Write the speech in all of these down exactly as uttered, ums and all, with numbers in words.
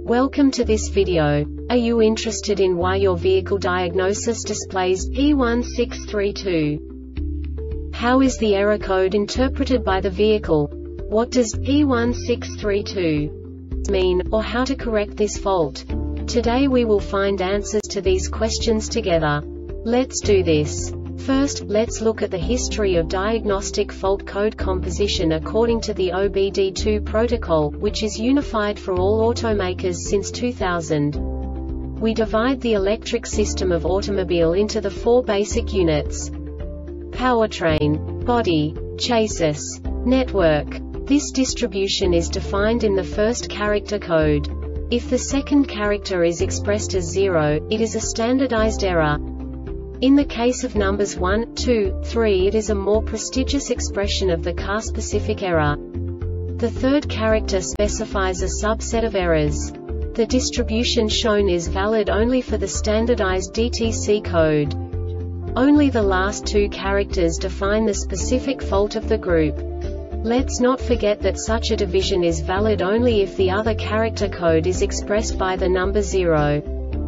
Welcome to this video. Are you interested in why your vehicle diagnosis displays P one six three two? How is the error code interpreted by the vehicle? What does P one six three two mean, or how to correct this fault? Today we will find answers to these questions together. Let's do this. First, let's look at the history of diagnostic fault code composition according to the O B D two protocol, which is unified for all automakers since two thousand. We divide the electric system of automobile into the four basic units: powertrain, body, chassis, network. This distribution is defined in the first character code. If the second character is expressed as zero, it is a standardized error. In the case of numbers one, two, three, it is a more prestigious expression of the car-specific error. The third character specifies a subset of errors. The distribution shown is valid only for the standardized D T C code. Only the last two characters define the specific fault of the group. Let's not forget that such a division is valid only if the other character code is expressed by the number zero.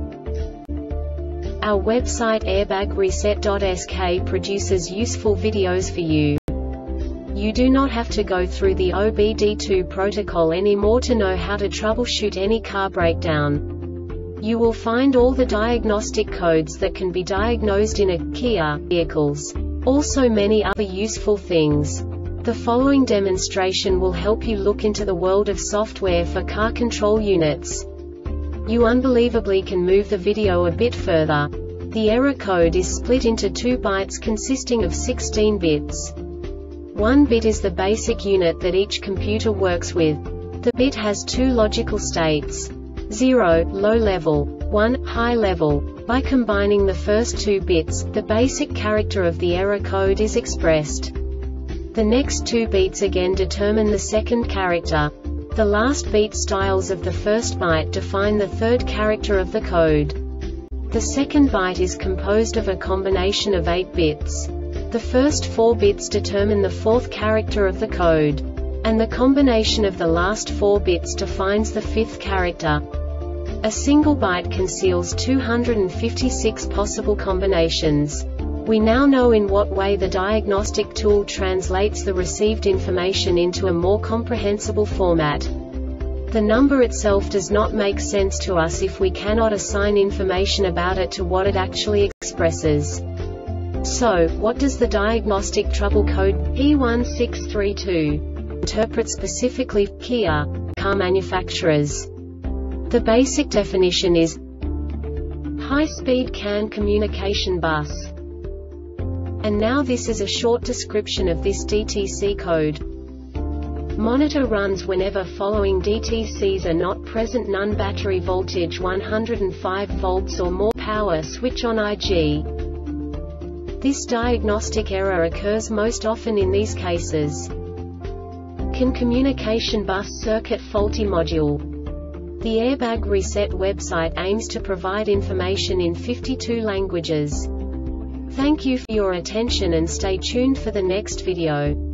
Our website airbag reset dot S K produces useful videos for you. You do not have to go through the O B D two protocol anymore to know how to troubleshoot any car breakdown. You will find all the diagnostic codes that can be diagnosed in a Kia vehicles. Also many other useful things. The following demonstration will help you look into the world of software for car control units. You unbelievably can move the video a bit further. The error code is split into two bytes consisting of sixteen bits. One bit is the basic unit that each computer works with. The bit has two logical states: zero, low level, one, high level. By combining the first two bits, the basic character of the error code is expressed. The next two bits again determine the second character. The last beat styles of the first byte define the third character of the code. The second byte is composed of a combination of eight bits. The first four bits determine the fourth character of the code. And the combination of the last four bits defines the fifth character. A single byte conceals two hundred fifty-six possible combinations. We now know in what way the diagnostic tool translates the received information into a more comprehensible format. The number itself does not make sense to us if we cannot assign information about it to what it actually expresses. So, what does the diagnostic trouble code P one six three two interpret specifically for Kia car manufacturers? The basic definition is high-speed C A N communication bus. And now this is a short description of this D T C code. Monitor runs whenever following D T Cs are not present: none, battery voltage one hundred five volts or more, power switch on I G. This diagnostic error occurs most often in these cases: C A N communication bus circuit faulty module. The Airbag Reset website aims to provide information in fifty-two languages. Thank you for your attention and stay tuned for the next video.